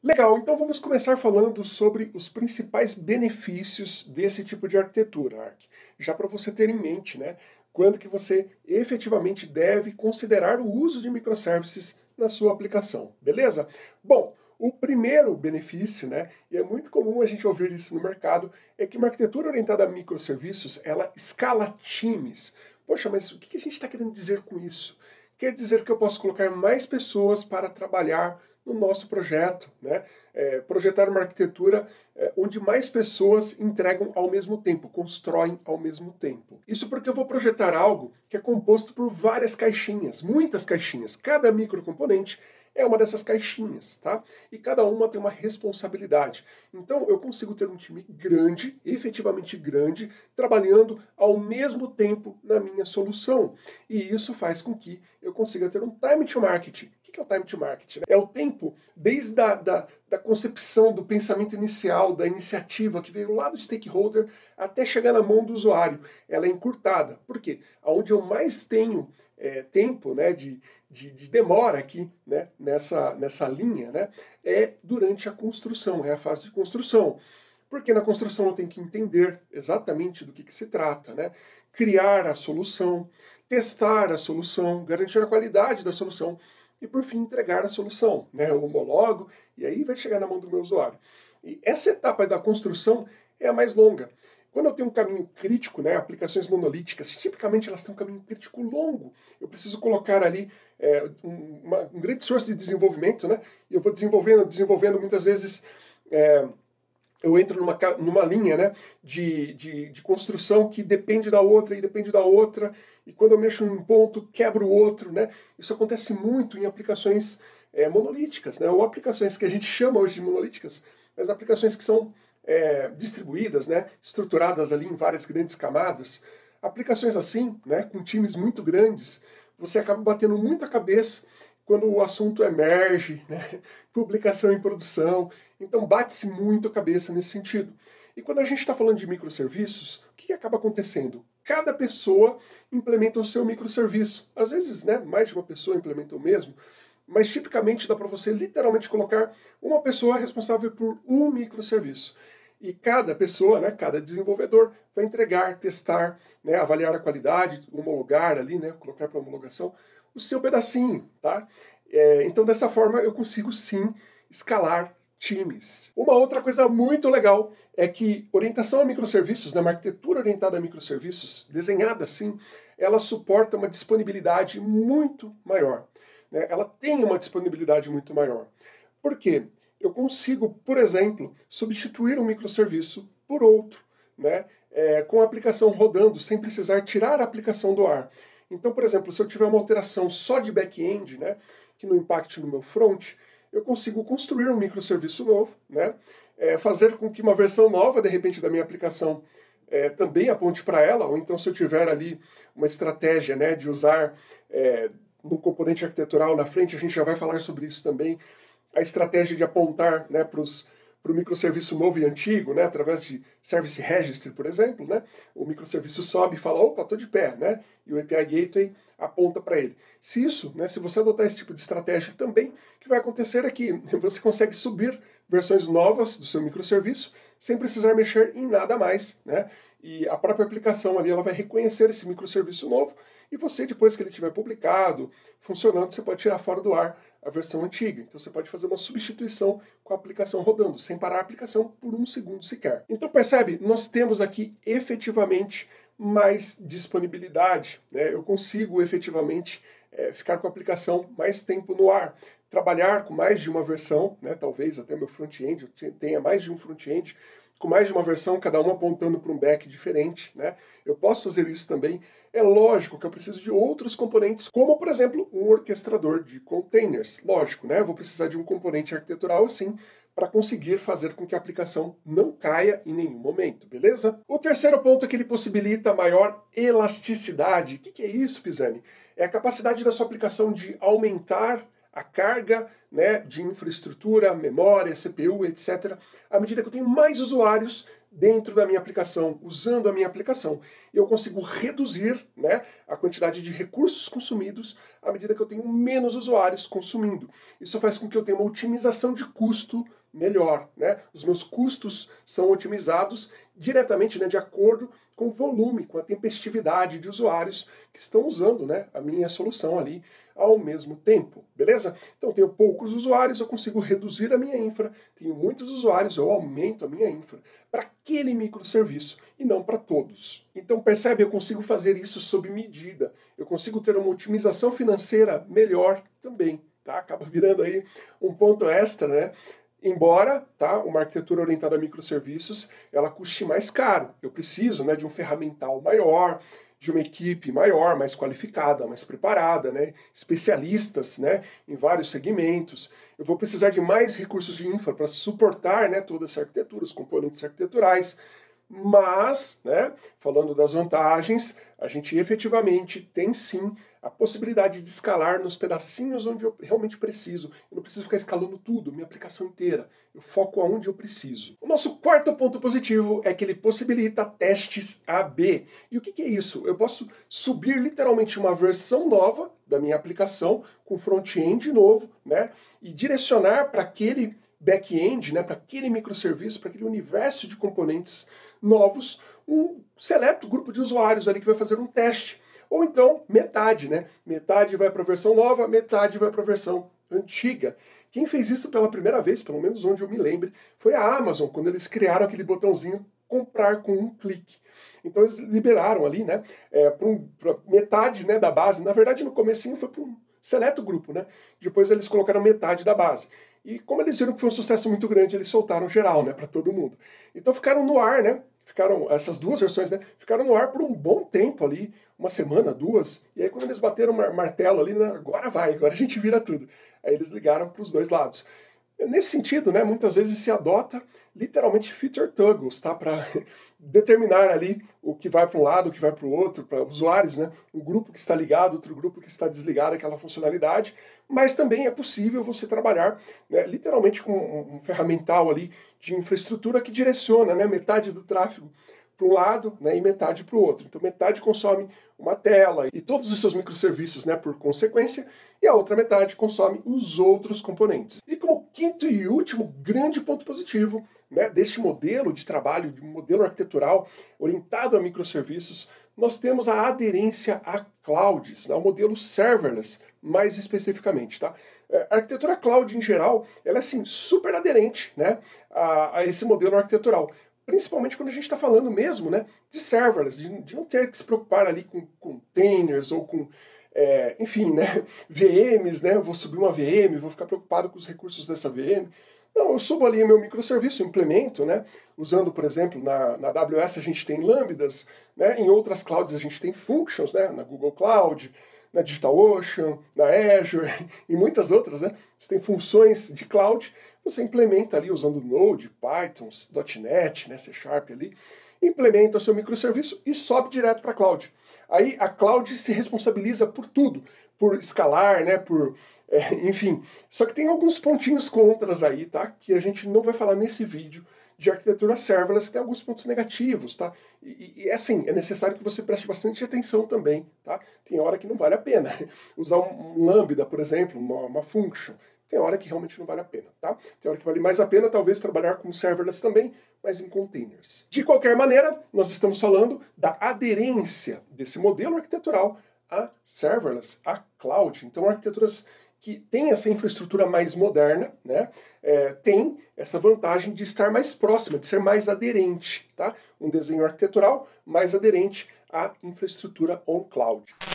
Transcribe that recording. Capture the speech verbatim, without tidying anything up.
Legal, então vamos começar falando sobre os principais benefícios desse tipo de arquitetura, Ark. Já para você ter em mente, né, quando que você efetivamente deve considerar o uso de microservices na sua aplicação, beleza? Bom, o primeiro benefício, né, e é muito comum a gente ouvir isso no mercado, é que uma arquitetura orientada a microserviços, ela escala times. Poxa, mas o que a gente está querendo dizer com isso? Quer dizer que eu posso colocar mais pessoas para trabalhar no nosso projeto, né? É, projetar uma arquitetura é, onde mais pessoas entregam ao mesmo tempo, constroem ao mesmo tempo. Isso porque eu vou projetar algo que é composto por várias caixinhas, muitas caixinhas. Cada microcomponente é uma dessas caixinhas, tá? E cada uma tem uma responsabilidade. Então eu consigo ter um time grande, efetivamente grande, trabalhando ao mesmo tempo na minha solução. E isso faz com que eu consiga ter um time to market. O que é o time to market? É o tempo desde a da, da concepção, do pensamento inicial, da iniciativa que veio lá do stakeholder até chegar na mão do usuário. Ela é encurtada. Por quê? Onde eu mais tenho é, tempo, né, de, de, de demora aqui, né, nessa, nessa linha, né, é durante a construção, é a fase de construção. Porque na construção eu tenho que entender exatamente do que, que se trata, né? Criar a solução, testar a solução, garantir a qualidade da solução e, por fim, entregar a solução. Né? Eu homologo e aí vai chegar na mão do meu usuário. E essa etapa da construção é a mais longa. Quando eu tenho um caminho crítico, né, aplicações monolíticas, tipicamente elas têm um caminho crítico longo. Eu preciso colocar ali é, um, uma, um grande esforço de desenvolvimento, né, e eu vou desenvolvendo, desenvolvendo muitas vezes... É, eu entro numa, numa linha, né, de, de, de construção que depende da outra e depende da outra, e quando eu mexo em um ponto, quebro o outro. Né? Isso acontece muito em aplicações é, monolíticas, né, ou aplicações que a gente chama hoje de monolíticas, mas aplicações que são é, distribuídas, né, estruturadas ali em várias grandes camadas. Aplicações assim, né, com times muito grandes, você acaba batendo muita cabeça quando o assunto emerge, né? Publicação em produção, então bate-se muito a cabeça nesse sentido. E quando a gente está falando de microserviços, o que acaba acontecendo? Cada pessoa implementa o seu microserviço. Às vezes, né, mais de uma pessoa implementa o mesmo, mas tipicamente dá para você literalmente colocar uma pessoa responsável por um microserviço. E cada pessoa, né, cada desenvolvedor vai entregar, testar, né, avaliar a qualidade, homologar ali, né, colocar para homologação o seu pedacinho, tá? É, então, dessa forma, eu consigo sim escalar times. Uma outra coisa muito legal é que orientação a microserviços, né, uma arquitetura orientada a microserviços, desenhada assim, ela suporta uma disponibilidade muito maior. Né? Ela tem uma disponibilidade muito maior. Por quê? Eu consigo, por exemplo, substituir um microserviço por outro, né? É, com a aplicação rodando, sem precisar tirar a aplicação do ar. Então, por exemplo, se eu tiver uma alteração só de back-end, né, que não impacte no meu front, eu consigo construir um microserviço novo, né, é, fazer com que uma versão nova, de repente, da minha aplicação é, também aponte para ela, ou então se eu tiver ali uma estratégia, né, de usar é, um componente arquitetural na frente, a gente já vai falar sobre isso também, a estratégia de apontar, né, para os para o microserviço novo e antigo, né, através de Service Registry, por exemplo, né, o microserviço sobe e fala, opa, estou de pé, né, e o A P I Gateway aponta para ele. Se isso, né, se você adotar esse tipo de estratégia também, o que vai acontecer é que você consegue subir versões novas do seu microserviço sem precisar mexer em nada mais, né, e a própria aplicação ali ela vai reconhecer esse microserviço novo e você, depois que ele tiver publicado, funcionando, você pode tirar fora do ar a versão antiga. Então você pode fazer uma substituição com a aplicação rodando, sem parar a aplicação por um segundo sequer. Então percebe, nós temos aqui efetivamente mais disponibilidade. Né? Eu consigo efetivamente é, ficar com a aplicação mais tempo no ar, trabalhar com mais de uma versão, né? Talvez até meu front-end eu tenha mais de um front-end, com mais de uma versão, cada uma apontando para um back diferente, né? Eu posso fazer isso também. É lógico que eu preciso de outros componentes, como, por exemplo, um orquestrador de containers. Lógico, né? Eu vou precisar de um componente arquitetural assim, para conseguir fazer com que a aplicação não caia em nenhum momento, beleza? O terceiro ponto é que ele possibilita maior elasticidade. O que é isso, Pisani? É a capacidade da sua aplicação de aumentar a carga, né, de infraestrutura, memória, C P U, etcétera, à medida que eu tenho mais usuários dentro da minha aplicação, usando a minha aplicação. Eu consigo reduzir, né, a quantidade de recursos consumidos à medida que eu tenho menos usuários consumindo. Isso faz com que eu tenha uma otimização de custo melhor, né? Os meus custos são otimizados diretamente, né, de acordo com o volume, com a tempestividade de usuários que estão usando, né, a minha solução ali ao mesmo tempo, beleza? Então tenho poucos usuários, eu consigo reduzir a minha infra, tenho muitos usuários, eu aumento a minha infra para aquele microserviço e não para todos. Então percebe, eu consigo fazer isso sob medida, eu consigo ter uma otimização financeira melhor também, tá? Acaba virando aí um ponto extra, né? Embora, tá, uma arquitetura orientada a microserviços, ela custe mais caro. Eu preciso, né, de um ferramental maior, de uma equipe maior, mais qualificada, mais preparada, né, especialistas, né, em vários segmentos. Eu vou precisar de mais recursos de infra para suportar, né, toda essa arquitetura, os componentes arquiteturais. Mas, né, falando das vantagens, a gente efetivamente tem sim a possibilidade de escalar nos pedacinhos onde eu realmente preciso. Eu não preciso ficar escalando tudo, minha aplicação inteira. Eu foco aonde eu preciso. O nosso quarto ponto positivo é que ele possibilita testes A B. E o que, que é isso? Eu posso subir literalmente uma versão nova da minha aplicação com front-end novo, né, e direcionar para aquele back-end, né, para aquele microserviço, para aquele universo de componentes novos, um seleto grupo de usuários ali que vai fazer um teste. Ou então, metade, né? Metade vai para a versão nova, metade vai para a versão antiga. Quem fez isso pela primeira vez, pelo menos onde eu me lembre, foi a Amazon, quando eles criaram aquele botãozinho comprar com um clique. Então eles liberaram ali, né, é, para um, metade, né, da base. Na verdade, no comecinho foi para um seleto grupo, né? Depois eles colocaram metade da base. E como eles viram que foi um sucesso muito grande, eles soltaram geral, né, para todo mundo. Então ficaram no ar, né? Ficaram, essas duas versões, né, ficaram no ar por um bom tempo ali, uma semana, duas, e aí quando eles bateram o martelo ali, né, agora vai, agora a gente vira tudo. Aí eles ligaram para os dois lados. Nesse sentido, né, muitas vezes se adota literalmente feature toggles, tá, para determinar ali o que vai para um lado, o que vai para o outro, para usuários, né, um grupo que está ligado, outro grupo que está desligado aquela funcionalidade, mas também é possível você trabalhar, né, literalmente com um, um ferramental ali de infraestrutura que direciona, né, metade do tráfego para um lado, né, e metade para o outro. Então metade consome uma tela e todos os seus microserviços, né, por consequência, e a outra metade consome os outros componentes. E como quinto e último grande ponto positivo, né, deste modelo de trabalho, de um modelo arquitetural orientado a microserviços, nós temos a aderência a clouds, né, o modelo serverless, mais especificamente, tá? A arquitetura cloud em geral, ela é assim super aderente, né, a, a esse modelo arquitetural. Principalmente quando a gente está falando mesmo, né, de serverless, de, de não ter que se preocupar ali com containers ou com, é, enfim, né, V Ms, né, eu vou subir uma V M, vou ficar preocupado com os recursos dessa V M. Não, eu subo ali meu microserviço, implemento, né, usando, por exemplo, na, na A W S a gente tem lambdas, né, em outras clouds a gente tem functions, né, na Google Cloud, na DigitalOcean, na Azure e muitas outras, né? Você tem funções de cloud, você implementa ali usando Node, Python, .NET, né, C Sharp ali, implementa o seu microserviço e sobe direto para a cloud. Aí a cloud se responsabiliza por tudo, por escalar, né, por, é, enfim. Só que tem alguns pontinhos contras aí, tá? Que a gente não vai falar nesse vídeo, de arquitetura serverless, que tem alguns pontos negativos, tá? E, e assim, é necessário que você preste bastante atenção também, tá? Tem hora que não vale a pena. Usar um, um lambda, por exemplo, uma, uma function, tem hora que realmente não vale a pena, tá? Tem hora que vale mais a pena, talvez, trabalhar com serverless também, mas em containers. De qualquer maneira, nós estamos falando da aderência desse modelo arquitetural a serverless, a cloud. Então, arquiteturas que tem essa infraestrutura mais moderna, né, é, tem essa vantagem de estar mais próxima, de ser mais aderente, tá? Um desenho arquitetural mais aderente à infraestrutura on-cloud.